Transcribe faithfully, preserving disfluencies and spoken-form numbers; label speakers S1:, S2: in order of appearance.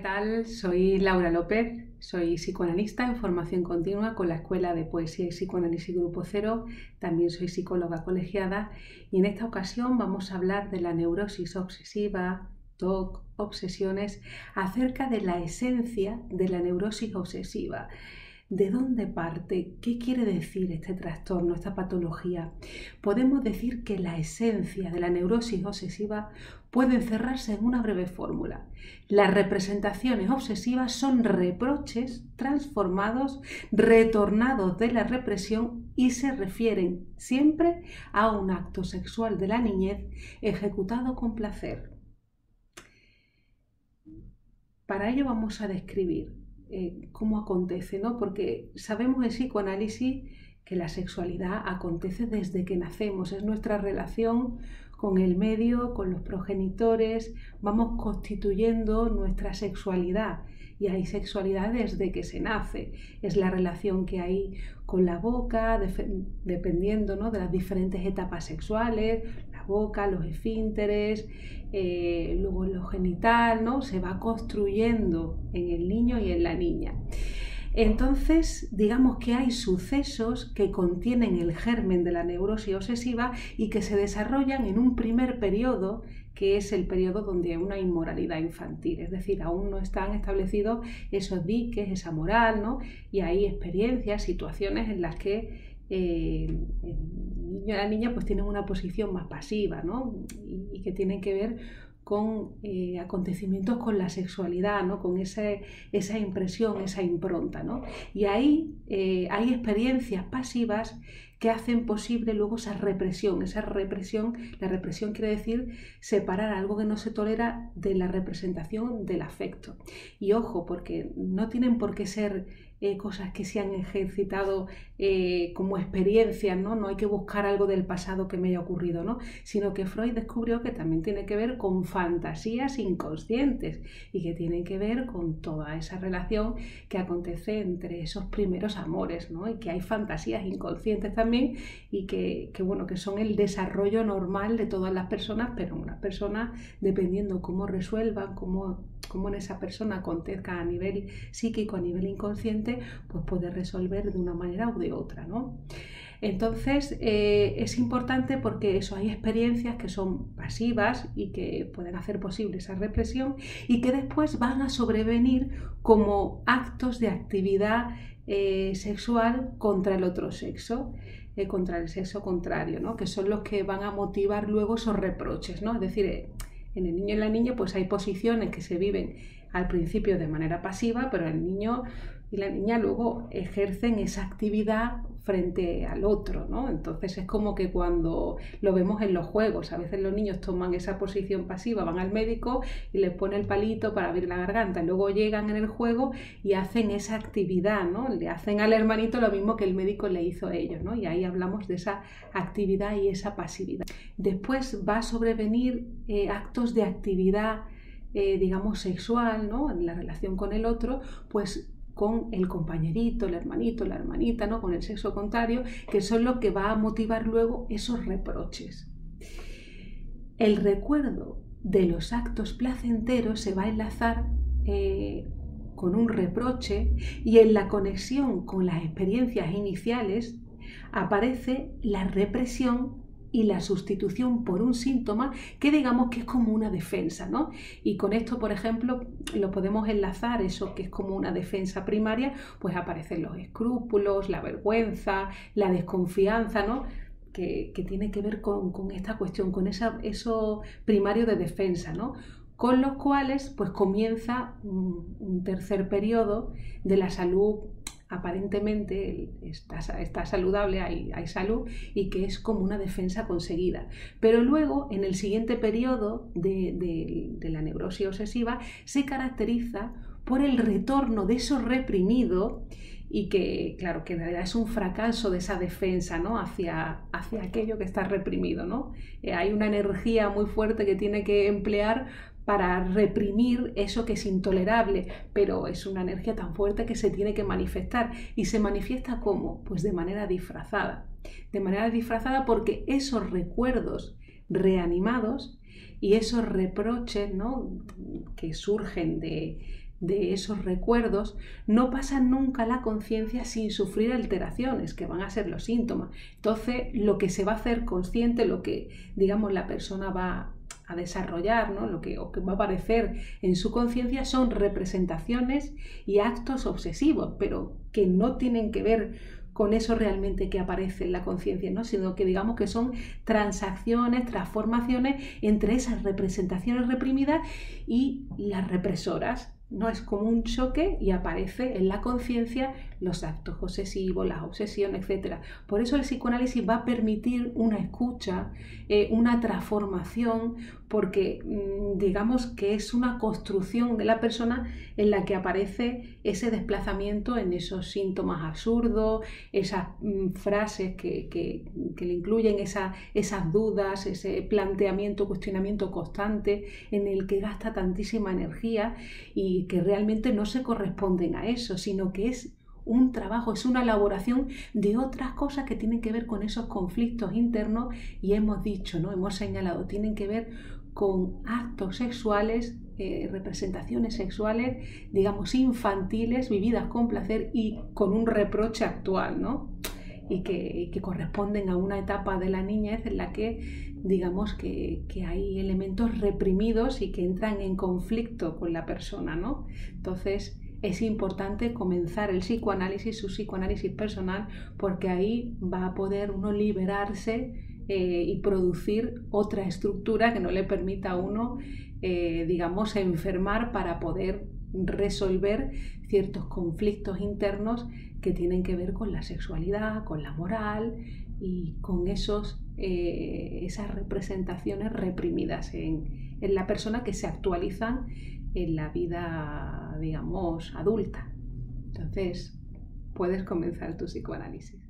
S1: tal? Soy Laura López, soy psicoanalista en formación continua con la Escuela de Poesía y Psicoanálisis Grupo Cero, también soy psicóloga colegiada y en esta ocasión vamos a hablar de la neurosis obsesiva, T O C, obsesiones, acerca de la esencia de la neurosis obsesiva. ¿De dónde parte? ¿Qué quiere decir este trastorno, esta patología? Podemos decir que la esencia de la neurosis obsesiva puede encerrarse en una breve fórmula. Las representaciones obsesivas son reproches transformados, retornados de la represión y se refieren siempre a un acto sexual de la niñez ejecutado con placer. Para ello vamos a describir Eh, cómo acontece, ¿no? Porque sabemos en psicoanálisis que la sexualidad acontece desde que nacemos, es nuestra relación con el medio, con los progenitores, vamos constituyendo nuestra sexualidad y hay sexualidad desde que se nace, es la relación que hay con la boca, dependiendo, ¿no?, de las diferentes etapas sexuales, la boca, los esfínteres, eh, luego lo genital, ¿no? Se va construyendo en el niño y en la niña. Entonces, digamos que hay sucesos que contienen el germen de la neurosis obsesiva y que se desarrollan en un primer periodo, que es el periodo donde hay una inmoralidad infantil, es decir, aún no están establecidos esos diques, esa moral, ¿no? Y hay experiencias, situaciones en las que eh, el niño y la niña pues tienen una posición más pasiva, ¿no? y, y que tienen que ver con eh, acontecimientos con la sexualidad, ¿no? Con ese, esa impresión, esa impronta, ¿no? Y ahí eh, hay experiencias pasivas que hacen posible luego esa represión. Esa represión, la represión quiere decir separar algo que no se tolera de la representación del afecto. Y ojo, porque no tienen por qué ser eh, cosas que se han ejercitado eh, como experiencias, ¿no? No hay que buscar algo del pasado que me haya ocurrido, ¿no? Sino que Freud descubrió que también tiene que ver con fantasías inconscientes y que tienen que ver con toda esa relación que acontece entre esos primeros amores, ¿no? Y que hay fantasías inconscientes también y que, que, bueno, que son el desarrollo normal de todas las personas, pero unas personas, dependiendo cómo resuelvan, cómo, cómo en esa persona acontezca a nivel psíquico, a nivel inconsciente, pues puede resolver de una manera u de otra, ¿no? Entonces eh, es importante porque eso, hay experiencias que son pasivas y que pueden hacer posible esa represión y que después van a sobrevenir como actos de actividad eh, sexual contra el otro sexo, eh, contra el sexo contrario, ¿no? Que son los que van a motivar luego esos reproches, ¿no? Es decir, eh, en el niño y la niña pues hay posiciones que se viven al principio de manera pasiva, pero el niño y la niña luego ejercen esa actividad frente al otro, ¿no? Entonces es como que cuando lo vemos en los juegos, a veces los niños toman esa posición pasiva, van al médico y les pone el palito para abrir la garganta, y luego llegan en el juego y hacen esa actividad, ¿no? Le hacen al hermanito lo mismo que el médico le hizo a ellos, ¿no? Y ahí hablamos de esa actividad y esa pasividad. Después va a sobrevenir eh, actos de actividad, eh, digamos, sexual, ¿no? En la relación con el otro, pues con el compañerito, el hermanito, la hermanita, ¿no? Con el sexo contrario, que son lo que va a motivar luego esos reproches. El recuerdo de los actos placenteros se va a enlazar eh, con un reproche y en la conexión con las experiencias iniciales aparece la represión y la sustitución por un síntoma que digamos que es como una defensa, ¿no? Y con esto, por ejemplo, lo podemos enlazar, eso que es como una defensa primaria, pues aparecen los escrúpulos, la vergüenza, la desconfianza, ¿no? Que, que tiene que ver con, con esta cuestión, con esa, eso primario de defensa, ¿no? Con los cuales pues comienza un, un tercer periodo de la salud. Aparentemente está, está saludable, hay, hay salud y que es como una defensa conseguida. Pero luego, en el siguiente periodo de, de, de la neurosis obsesiva, se caracteriza por el retorno de eso reprimido y que, claro, que en realidad es un fracaso de esa defensa, ¿no? hacia, hacia aquello que está reprimido, ¿no? Eh, hay una energía muy fuerte que tiene que emplear para reprimir eso que es intolerable, pero es una energía tan fuerte que se tiene que manifestar. ¿Y se manifiesta cómo? Pues de manera disfrazada. De manera disfrazada porque esos recuerdos reanimados y esos reproches, ¿no?, que surgen de, de esos recuerdos, no pasan nunca a la conciencia sin sufrir alteraciones, que van a ser los síntomas. Entonces, lo que se va a hacer consciente, lo que, digamos, la persona va a desarrollar, ¿no? Lo que, o que va a aparecer en su conciencia son representaciones y actos obsesivos, pero que no tienen que ver con eso realmente que aparece en la conciencia, ¿no? Sino que digamos que son transacciones, transformaciones entre esas representaciones reprimidas y las represoras, ¿no? Es como un choque y aparece en la conciencia los actos obsesivos, las obsesiones, etcétera. Por eso el psicoanálisis va a permitir una escucha, eh, una transformación, porque mmm, digamos que es una construcción de la persona en la que aparece ese desplazamiento en esos síntomas absurdos, esas mmm, frases que, que, que le incluyen esa, esas dudas, ese planteamiento, cuestionamiento constante en el que gasta tantísima energía y que realmente no se corresponden a eso, sino que es un trabajo, es una elaboración de otras cosas que tienen que ver con esos conflictos internos y hemos dicho, ¿no? Hemos señalado, tienen que ver con actos sexuales, eh, representaciones sexuales, digamos, infantiles, vividas con placer y con un reproche actual, ¿no? Y que, y que corresponden a una etapa de la niñez en la que digamos que, que hay elementos reprimidos y que entran en conflicto con la persona, ¿no? Entonces es importante comenzar el psicoanálisis, su psicoanálisis personal, porque ahí va a poder uno liberarse eh, y producir otra estructura que no le permita a uno, eh, digamos, enfermar para poder resolver ciertos conflictos internos que tienen que ver con la sexualidad, con la moral y con esos, eh, esas representaciones reprimidas en, en la persona que se actualizan en la vida, digamos, adulta. Entonces, puedes comenzar tu psicoanálisis.